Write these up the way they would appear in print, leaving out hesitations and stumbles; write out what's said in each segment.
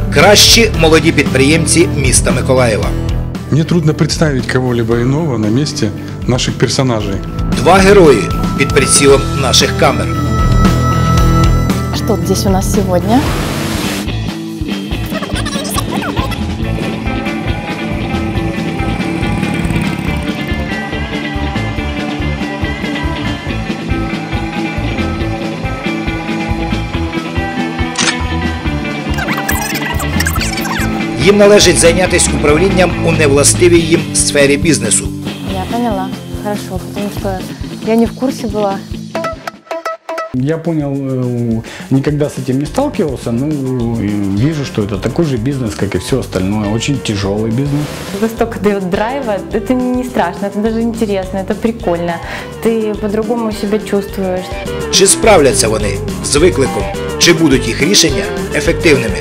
Кращі молоді підприємці міста Миколаєва. Мне трудно представить кого-либо иного на месте наших персонажей. Два герої під прицілом наших камер. Что здесь у нас сегодня? Їм належить зайнятися управлінням у невластивій їм сфері бізнесу. Я поняла. Хорошо, потому что я не в курсе была. Я понял, никогда с этим не сталкивался, но вижу, что это такой же бизнес, как и все остальное. Очень тяжелый бизнес. Когда столько дает драйва, это не страшно, это даже интересно, это прикольно. Ты по-другому себя чувствуешь. Чи справляться вони з викликом? Чи будуть їх рішення ефективними?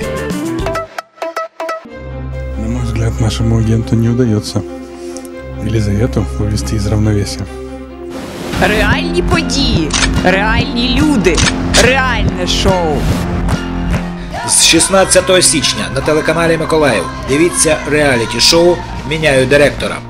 На мой взгляд, нашему агенту не удается Елизавету вывести из равновесия. Реальні події, реальні люди, реальне шоу. З 16 січня на телеканалі Миколаїв дивіться реаліті-шоу «Міняю директора».